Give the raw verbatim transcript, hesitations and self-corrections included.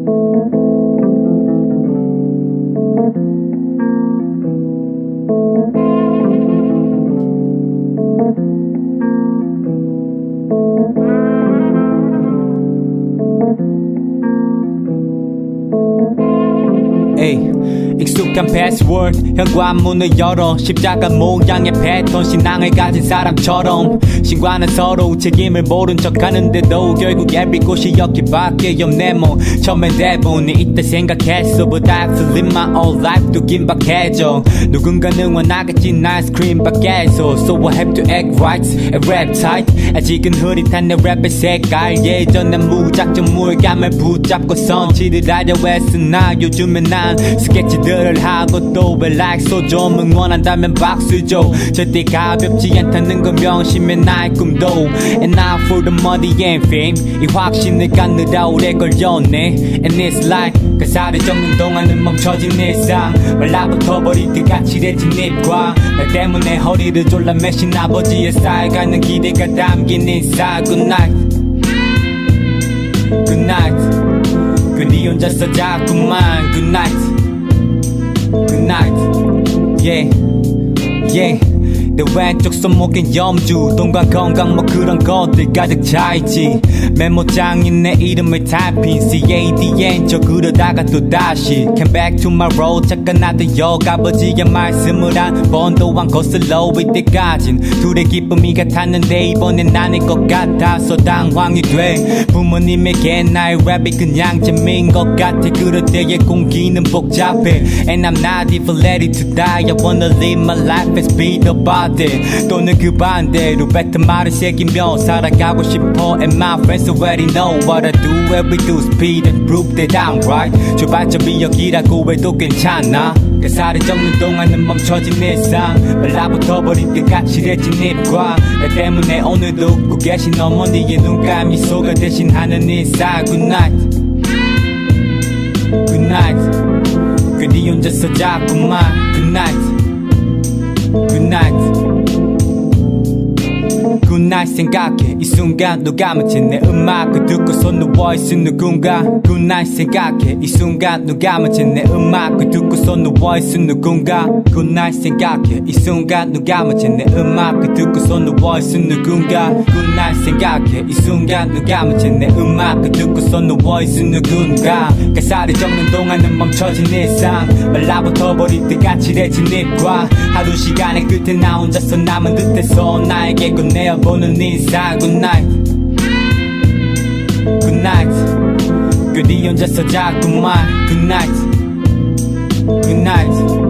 익숙한 패스워드 현관문을 열어 십자가 모양의 패턴 신앙을 가진 사람처럼 신과는 서로 책임을 모른 척하는데도 결국 얇은 곳이 여기밖에 없네. 뭐 처음엔 대본이 있다 생각했어, but I feel in my own life 또 긴박해져. 누군가는 원하겠지 난 스크린 밖에서, so I have to act right and rap tight. 아직은 흐릿한 내 랩의 색깔, 예전엔 무작정 물감을 붙잡고 선취를 하려 했으나 요즘엔 난 스케치들을 하고 또 왜 like 소 좀 응원한다면 박수 줘. 절대 가볍지 않다는 건 명심해 나의 꿈도. And now for the money and fame, 이 확신을 갖느라 오래 걸렸네. And it's like 가사를 적는 동안은 멈춰진 일상, 말라붙어버릴 듯 까칠해진 입과 나 때문에 허리를 졸라 매신 아버지의 쌓여가는 기대가 담긴 인사. Good night, good night. 괜히 혼자서 자꾸만 good night, good night, yeah, yeah. 내 왼쪽 손목엔 염주, 돈과 건강 뭐 그런 것들 가득 차있지. 메모장에 내 이름을 타이핑 C A D N 적으려다가 또다시 Came back to my road 잠깐 나도역 아버지의 말씀을 한 번도 안 거슬러 이때까진 둘의 기쁨이 같았는데 이번엔 아닐 것 같아서 당황이 돼. 부모님에게 나의 랩이 그냥 재미인 것 같아. 그럴 때의 공기는 복잡해. And I'm not even ready to die. I wanna live my life and speed up 또는 그 반대로 뱉은 말을 새기며 살아가고 싶어. And my friends already know what I do. Every do speed and prove that I'm right. 출발점이 여기라고 해도 괜찮아. 가사를 적는 동안은 멈춰진 일상, 말라붙어버린 듯 까칠해진 입과 나 때문에 오늘도 웃고 계신 어머니의 눈가 미소가 대신하는 인사. Good night, good night. 괜히 혼자서 자꾸만 good night, good night. good night 생각해 이 순간 누가 묻힌 내 음악을 듣고서 누워있은 누군가. good night 생각해 이 순간 누가 묻힌 내 음악을 듣고서 누워있은 누군가. good night 생각해 이 순간 누가 묻힌 내 음악을 듣고서 누워있은 누군가. good night 생각해 이 순간 누가 묻힌 내 음악을 듣고서 누워있은 누군가. 가사를 적는 동안은 멈춰진 일상, 말라붙어버릴 듯 까칠해진 입과 하루 시간의 끝에 나 혼자서 남은 듯해서 나에게 건네어보는 인사. Good night, good night. 괜히 혼자서 자꾸만 good night, good night.